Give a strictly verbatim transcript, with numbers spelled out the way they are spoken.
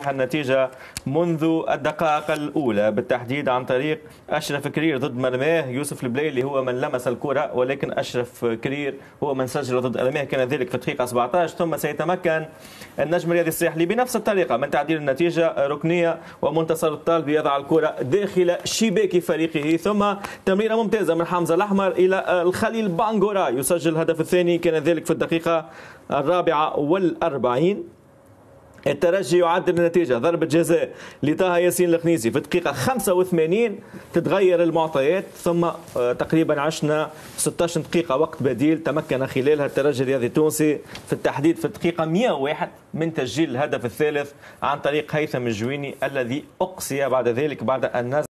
النتيجة منذ الدقائق الأولى بالتحديد عن طريق أشرف كرير ضد مرماه يوسف البليلي هو من لمس الكرة، ولكن أشرف كرير هو من سجل ضد مرماه، كان ذلك في الدقيقة سبعة عشر. ثم سيتمكن النجم الرياضي الساحلي بنفس الطريقة من تعديل النتيجة، ركنية ومنتصر الطالبي يضع الكرة داخل شباك فريقه، ثم تمريرة ممتازة من حمزة الأحمر إلى الخليل بانغورا يسجل الهدف الثاني، كان ذلك في الدقيقة الرابعة والأربعين. الترجي يعدل النتيجة، ضربة جزاء لطه ياسين الخنيسي في الدقيقة خمسة وثمانين، تتغير المعطيات، ثم تقريبا عشنا ستة عشر دقيقة وقت بديل تمكن خلالها الترجي الرياضي التونسي في التحديد في الدقيقة مئة وواحد من تسجيل الهدف الثالث عن طريق هيثم الجويني الذي أقصي بعد ذلك بعد أن نزل